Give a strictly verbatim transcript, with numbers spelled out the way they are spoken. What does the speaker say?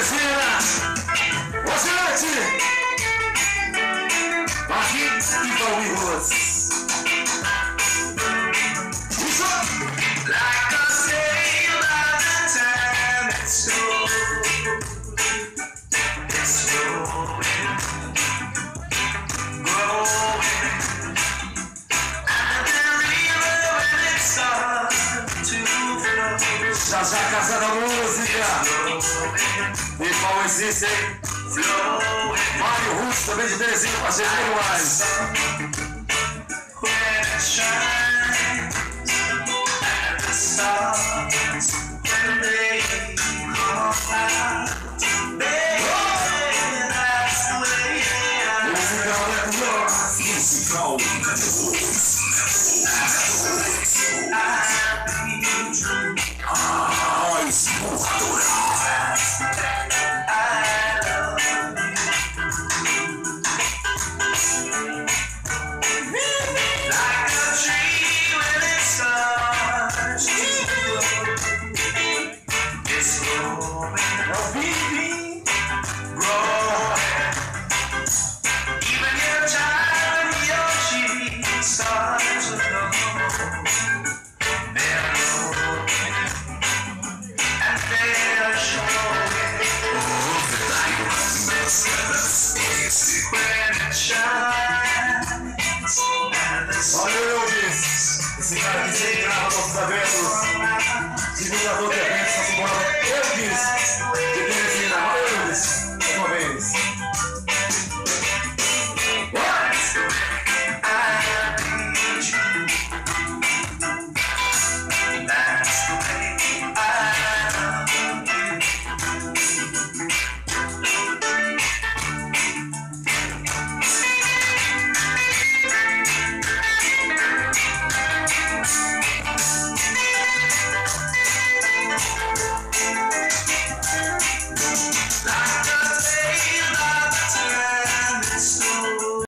Teresina, você mete aqui e Palmeiras. Isso! Like a sail by the time it's slow, it's growing, growing, and the river when it starts to flow. Já já a casa da música. E qual existe, hein? Mário Russo também de Teresina, parceiro demais. Musical Networks. A expurradora. It's growing, growing, growing.